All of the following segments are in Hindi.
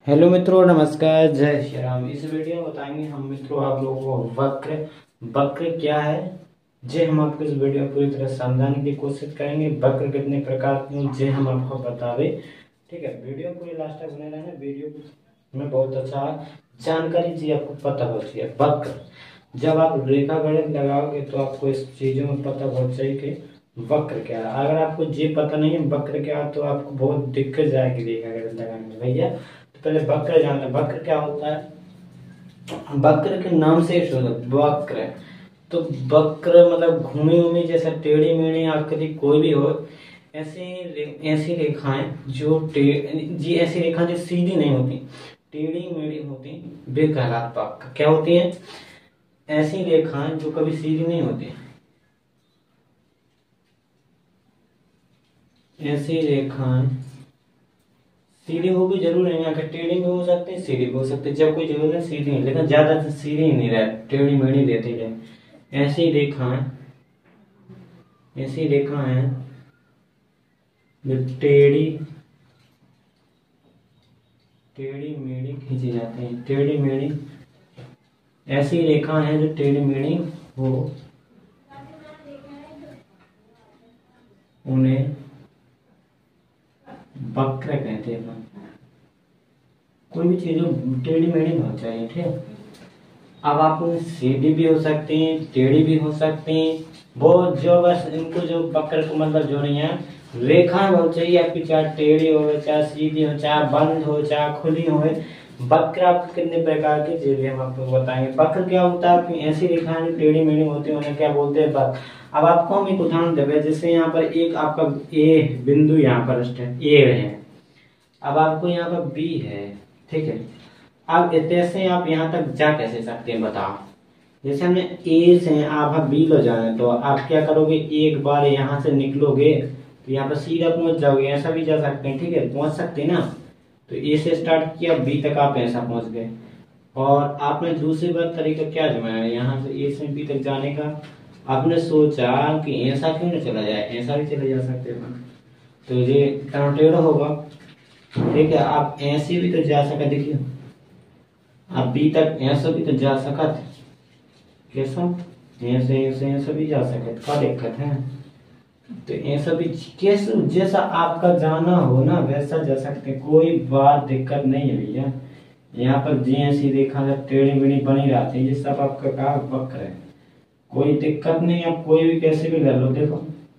हेलो मित्रों, नमस्कार, जय श्री राम। इस वीडियो में बताएंगे हम मित्रों आप लोगों को वक्र वक्र क्या है। जे हम आपको इस वीडियो में पूरी तरह समझाने की कोशिश करेंगे। वक्र कितने प्रकार के हैं जे हम आपको बतावे। ठीक है, वीडियो पूरी लास्ट तक बने रहना। वीडियो में बहुत अच्छा जानकारी जी आपको पता होती है। वक्र जब आप रेखा गणित लगाओगे तो आपको इस चीजों में पता होना चाहिए कि वक्र क्या है। अगर आपको ये पता नहीं है वक्र क्या है तो आपको बहुत दिक्कत जाएगी रेखा गणित लगाने में भैया। पहले वक्र जान लें, वक्र क्या होता है। वक्र के नाम से वक्र, तो वक्र मतलब घूमी उमी जैसे टेढ़ी मेढ़ी आकृति कोई भी हो, ऐसी रेखाएं जो जी ऐसी रेखा जो सीधी नहीं होती, टेढ़ी मेढ़ी होती, वे कहलात वक्र क्या होती है। ऐसी रेखाएं जो कभी सीधी नहीं होती, ऐसी रेखाएं सीधी हो भी जरूर नहीं, अगर टेढ़ी भी हो सकती है सीधी भी हो सकती है। जब कोई जरूरत है सीधी नहीं, लेकिन ज्यादा सीधी ही नहीं रहे, टेढ़ी मेढ़ी देते रहे। ऐसी रेखाएं ऐसी रेखाएं जो टेढ़ी टेढ़ी मेढ़ी खींची जाती हैं, टेढ़ी मेढ़ी ऐसी रेखा है जो टेढ़ी मेढ़ी हो, उन्हें वक्र कहते हैं। कोई भी चीज टेढ़ी मेढ़ी होनी चाहिए, ठीक है। अब आप सीधी भी हो सकती हैं, टेढ़ी भी हो सकती हैं, वो जो बस इनको जो वक्र को मतलब जो नहीं है रेखा होनी चाहिए आपकी, चाहे टेढ़ी हो चाहे सीधी हो चाहे बंद हो चाहे खुली हो। वक्र आपको कितने प्रकार के चीजें हम आपको बताएंगे। वक्र क्या होता है, आपकी ऐसी रेखाएं जो टेढ़ी मेढ़ी होती है उन्हें क्या बोलते हैं वक्र। अब आपको हम एक उदाहरण देंगे, जैसे यहाँ पर एक आपका ए बिंदु यहाँ पर ए है, अब आपको यहाँ पर बी है, ठीक है। अब ऐसे आप यहाँ तक जा कैसे सकते हैं बताओ। जैसे हमने ए से आप बी लो जाए तो आप क्या करोगे, एक बार यहाँ से निकलोगे तो यहाँ पर सीधा पहुंच जाओगे, ऐसा भी जा सकते हैं, ठीक है, पहुंच सकते हैं ना। तो ए से स्टार्ट किया बी तक आप ऐसा पहुंच गए, और आपने दूसरी बार तरीका क्या जमाया, यहाँ से ए से बी तक जाने का। आपने सोचा कि ऐसा क्यों नहीं चला जाए, ऐसा भी चले जा सकते हैं, तो ये टेढ़ा होगा, ठीक है। आप ऐसे भी तो जा सका, देखिए आप बी तक ऐसा भी तो जा सकत, कैसा ऐसे ऐसे ऐसा भी जा सकत, क्या दिक्कत है। तो ऐसा भी कैसे जैसा आपका जाना हो ना वैसा जा सकते, कोई बात दिक्कत नहीं है भैया। यहाँ पर जी ऐसी रेखा जब टेढ़ी मेढ़ी बनी रहती है, ये सब आपका का वक्र है, कोई दिक्कत नहीं। आप कोई भी कैसे भी ले लो, देखो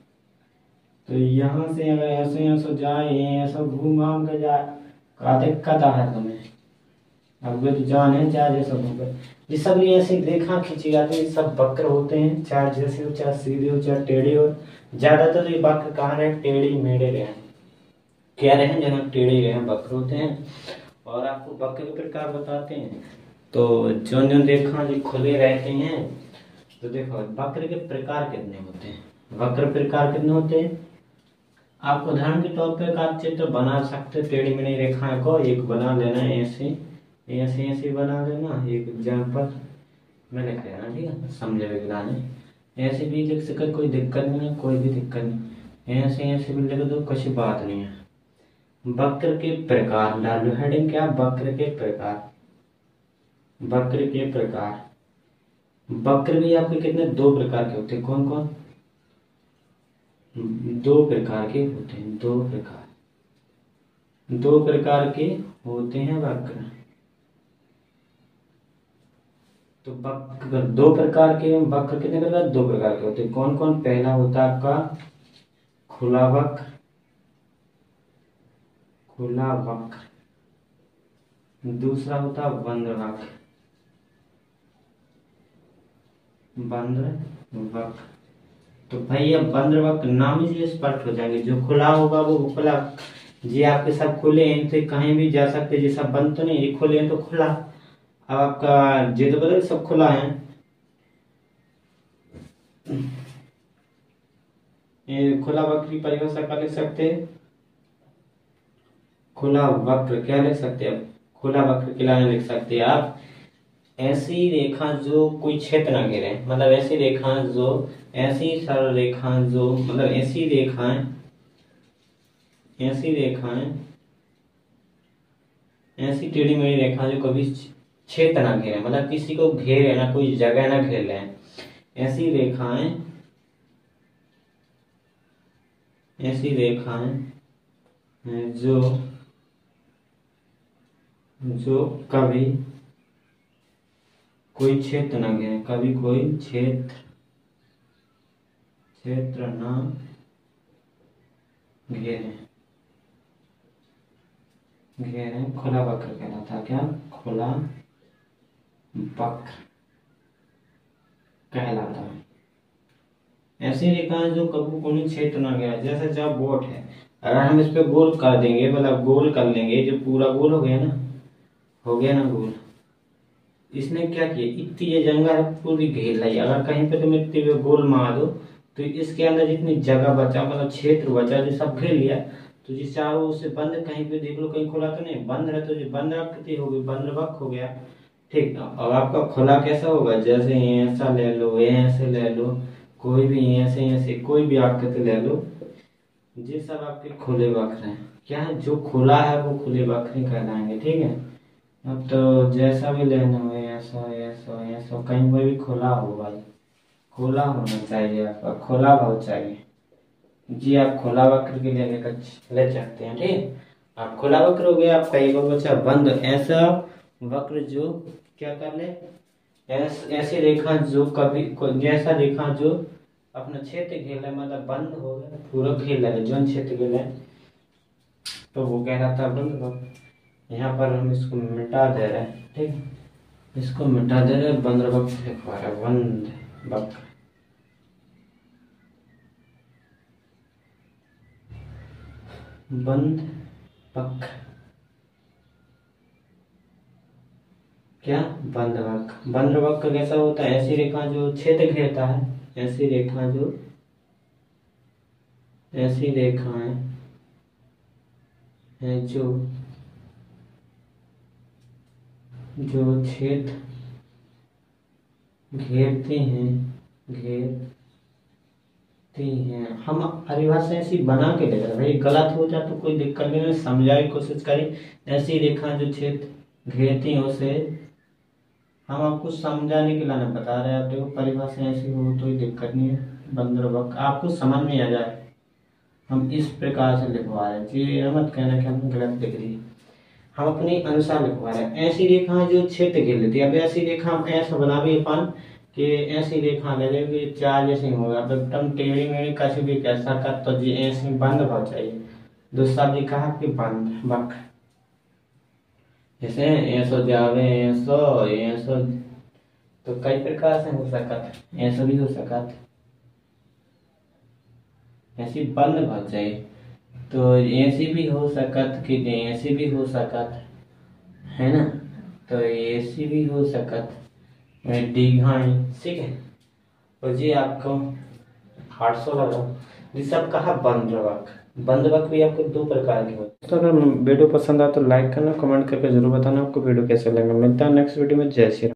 तो यहाँ से अगर ऐसे ऐसा जाए ऐसा घूम घाम के जाए, क्या दिक्कत है तुम्हें। अब वे तो जान है चाहे जैसा होगा, ये सब ये ऐसी रेखा खींची जाती है, सब वक्र होते हैं, चाहे जैसे हो चाहे सीधे हो चाहे टेढ़े हो। ज्यादातर ये वक्र कहाँ रहे, टेढ़ी मेढ़े रहे, क्या रहे जहाँ टेढ़े रहे वक्र होते हैं। और आपको वक्र के प्रकार बताते हैं, तो जो जो रेखा जो खुले रहते हैं, तो देखो वक्र के प्रकार कितने होते हैं, वक्र प्रकार कितने होते हैं। आपको उदाहरण के तौर पर आप चित्र बना सकते, टेढ़ी मेढ़ी रेखाएं को एक बना लेना है, ऐसे ऐसे ऐसे बना लेना, एक एग्जाम्पल मैंने कहना, ठीक है, समझे विज्ञान। ऐसे भी लिख सके, कोई दिक्कत नहीं है, कोई भी दिक्कत नहीं, ऐसे ऐसे भी लिख दो, कुछ बात नहीं है। वक्र के प्रकार डालो हेडिंग क्या, वक्र के प्रकार, वक्र के प्रकार। वक्र भी आपके कितने, दो प्रकार के होते हैं, कौन कौन, दो प्रकार के होते हैं, दो प्रकार के होते हैं वक्र। तो वक्र दो प्रकार के, वक्र कितने प्रकार, दो प्रकार के होते हैं, कौन कौन। पहला होता है आपका खुला वक्र, खुला वक्र। दूसरा होता है बंद वक्र, बंद वक्र। तो भाई अब बंद वक्र नाम ही स्पष्ट हो जाएंगे, जो खुला होगा वो खुला, जी आपके सब खुले हैं तो कहीं भी जा सकते, जी सब बंद तो नहीं, ये खुले हैं तो खुला। अब आपका जे तो बदल सब खुला है, ये खुला वक्र की परिभाषा क्या लिख सकते हैं, खुला वक्र क्या लिख सकते हैं, खुला वक्र के लिए लिख सकते हैं आप ऐसी रेखा जो कोई क्षेत्र ना घेरे, मतलब ऐसी रेखा जो, ऐसी सरल रेखा जो, मतलब ऐसी रेखाएं ऐसी टेढ़ी मेढ़ी रेखा जो कभी छेद ना घेरे, मतलब किसी को घेरे ना, कोई जगह ना घेर ले, ऐसी रेखाएं हैं जो कभी कोई क्षेत्र ना घेरे, कभी कोई क्षेत्र ना घेरे, खुला वक्र कहलाता। क्या? खुला वक्र कहलाता है। ऐसी रेखाएं जो कभी कोई क्षेत्र ना घेरे, जैसे जब बोट है, अगर हम इस पे गोल कर देंगे, मतलब गोल कर लेंगे, जो पूरा गोल हो गया ना गोल। इसने क्या किया, इतनी ये जगह पूरी घेर ली। अगर कहीं पे तुम इतनी गोल मार दो तो इसके अंदर जितनी जगह बचा, मतलब क्षेत्र बचा, जो सब घेर लिया, तो जिस चाहो उससे बंद, कहीं पे देख लो कहीं खुला तो नहीं, बंद रहे तो जो बंद आकृति होगी, बंद वक्र हो गया। ठीक। अब आपका खुला कैसा होगा, जैसे ऐसा ले लो, ऐसे ले लो, कोई भी ऐसे कोई भी आकृति ले लो, ये सब आपके खुले वक्र हैं। क्या है, जो खुला है वो खुले वक्र ही कहलाएंगे। ठीक है। अब तो जैसा भी लेना हो, ऐसा कहीं पर भी खुला हो भाई, खुला होना चाहिए, आपका खुला भाव चाहिए जी। आप खुला वक्र के लिए ले सकते हैं। ठीक। आप खुला वक्र हो गया, आपका एक और बचा बंद। ऐसा वक्र जो क्या कर ले, ऐसी रेखा जो कभी जैसा रेखा जो अपना क्षेत्र घेर ले, मतलब बंद हो गया, पूरा घेर ले, जो क्षेत्र घेर ले, तो वो कह रहा था बंद वक्र। यहाँ पर हम इसको मिटा दे रहे हैं। ठीक। इसको मिटा दे रहे, बंद वक्र लिखवा रहे, बंद वक्र। बंद वक्र क्या? बंद वक्र। बंद वक्र कैसा होता है, ऐसी रेखा जो क्षेत्र घेरता है, ऐसी रेखाएं हैं जो क्षेत्र घेरती हैं। हम परिभाषा ऐसी बना के दे रहे हैं, भाई गलत हो जाए तो कोई दिक्कत नहीं, समझाने की कोशिश करें। ऐसी रेखा जो क्षेत्र घेरती हैं, उसे हम आपको समझाने के लिए ना बता रहे हैं। आप देखो परिभाषा ऐसी हो तो कोई दिक्कत नहीं है, बंद वक्र आपको समझ में आ जाए, हम इस प्रकार से लिखवा रहे हैं जी। मत कहना कि हम गलत लिख रही है, हम अपने अनुसार लिखवा रहे हैं। ऐसी रेखा जो क्षेत्र घेर लेती है। अब ऐसी रेखा हम ऐसा बना भी अपन कि ऐसी रेखा ले लेंगे, चार जैसे होगा, एकदम टेढ़ी मेढ़ी कभी भी कैसा कर, तो जी ऐसे बंद भाव चाहिए। दूसरा भी कहा कि बंद वक्र, जैसे ऐसो जावे, ऐसो तो कई प्रकार से हो सकत, ऐसा भी हो सकत, ऐसी बंद भाव चाहिए, तो ऐसी भी हो सकत कि ऐसी भी हो सकत है ना, तो ऐसी भी हो सकत दीघाई। ठीक है। और जी आपको 800 लगा। ये सब कहा बंद वक्र। बंद वक्र भी आपको दो प्रकार के होते हैं। तो अगर वीडियो पसंद आए तो लाइक करना, कमेंट करके जरूर बताना आपको वीडियो कैसे लगा। मिलता है नेक्स्ट वीडियो में। जय श्री राम।